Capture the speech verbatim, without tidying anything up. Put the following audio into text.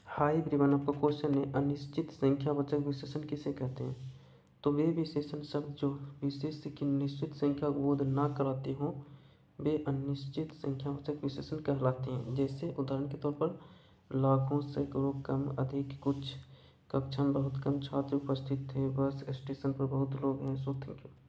Hi everyone, आपका question है अनिश्चित संख्यावाचक विशेषण किसे कहते हैं। तो वे विशेषण शब्द जो विशेष की निश्चित संख्या को बोध ना कराते हों वे अनिश्चित संख्यावाचक विशेषण कहलाते हैं। जैसे उदाहरण के तौर पर लाखों, सैकड़ों, कम, अधिक, कुछ, कक्षा में बहुत कम छात्र उपस्थित थे, बस स्टेशन पर बहुत लोग हैं। So thank you.